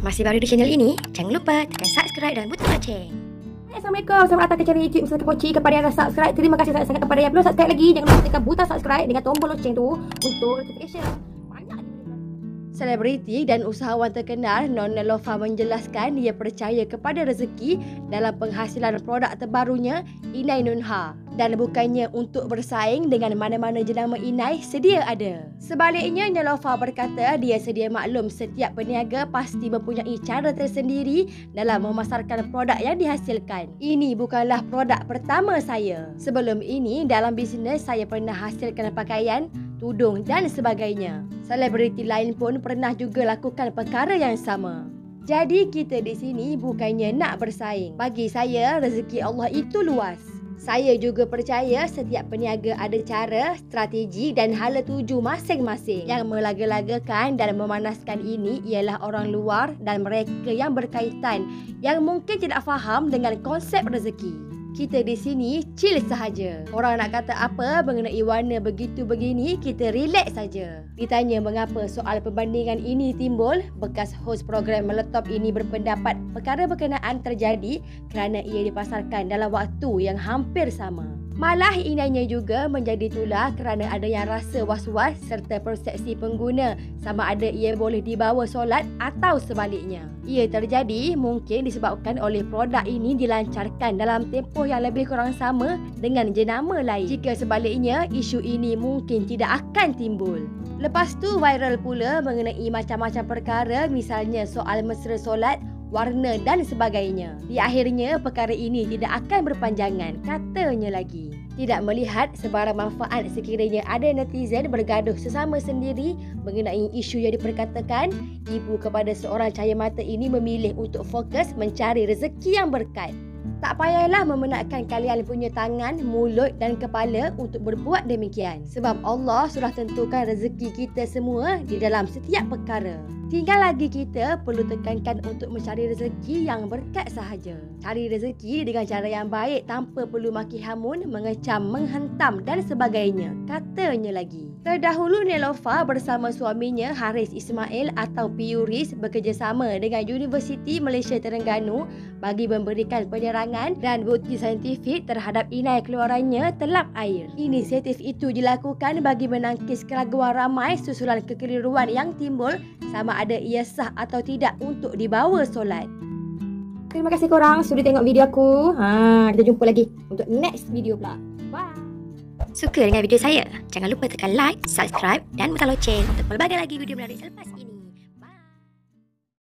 Masih baru di channel ini? Jangan lupa tekan subscribe dan butang loceng. Assalamualaikum, selamat datang ke channel YouTube Ustazah Poci. Kepada yang dah subscribe, terima kasih sangat-sangat. Kepada yang belum subscribe lagi, jangan lupa tekan butang subscribe dengan tombol loceng tu untuk notification. Selebriti dan usahawan terkenal Nona Lofa menjelaskan dia percaya kepada rezeki dalam penghasilan produk terbarunya Inai Nunha dan bukannya untuk bersaing dengan mana-mana jenama Inai sedia ada. Sebaliknya, Nelofa berkata dia sedia maklum setiap peniaga pasti mempunyai cara tersendiri dalam memasarkan produk yang dihasilkan. Ini bukanlah produk pertama saya. Sebelum ini dalam bisnes saya pernah hasilkan pakaian, tudung dan sebagainya. Selebriti lain pun pernah juga lakukan perkara yang sama. Jadi kita di sini bukannya nak bersaing. Bagi saya, rezeki Allah itu luas. Saya juga percaya setiap peniaga ada cara, strategi dan hala tuju masing-masing. Yang melaga-lagakan dan memanaskan ini ialah orang luar dan mereka yang berkaitan yang mungkin tidak faham dengan konsep rezeki. Kita di sini chill sahaja. Orang nak kata apa mengenai warna begitu begini, kita relax saja. Ditanya mengapa soal perbandingan ini timbul, bekas hos program Meletop ini berpendapat perkara berkenaan terjadi kerana ia dipasarkan dalam waktu yang hampir sama. Malah inainya juga menjadi tular kerana ada yang rasa was-was serta persepsi pengguna sama ada ia boleh dibawa solat atau sebaliknya. Ia terjadi mungkin disebabkan oleh produk ini dilancarkan dalam tempoh yang lebih kurang sama dengan jenama lain. Jika sebaliknya, isu ini mungkin tidak akan timbul. Lepas tu viral pula mengenai macam-macam perkara, misalnya soal mesra solat, warna dan sebagainya. Di akhirnya perkara ini tidak akan berpanjangan, katanya lagi. Tidak melihat sebarang manfaat sekiranya ada netizen bergaduh sesama sendiri mengenai isu yang diperkatakan, ibu kepada seorang cahaya mata ini memilih untuk fokus mencari rezeki yang berkat. Tak payahlah memenatkan kalian punya tangan, mulut dan kepala untuk berbuat demikian. Sebab Allah sudah tentukan rezeki kita semua di dalam setiap perkara. Tinggal lagi kita perlu tekankan untuk mencari rezeki yang berkat sahaja. Cari rezeki dengan cara yang baik tanpa perlu maki hamun, mengecam, menghentam dan sebagainya, katanya lagi. Terdahulu Nelofa bersama suaminya Haris Ismail atau Piuris bekerjasama dengan Universiti Malaysia Terengganu bagi memberikan penerangan dan bukti saintifik terhadap inai keluarannya telap air. Inisiatif itu dilakukan bagi menangkis keraguan ramai susulan kekeliruan yang timbul sama ada ia sah atau tidak untuk dibawa solat. Terima kasih korang sudah tengok video aku. Kita jumpa lagi untuk next video pula. Bye. Suka dengan video saya? Jangan lupa tekan like, subscribe dan butang loceng untuk pelbagai lagi video menarik selepas ini.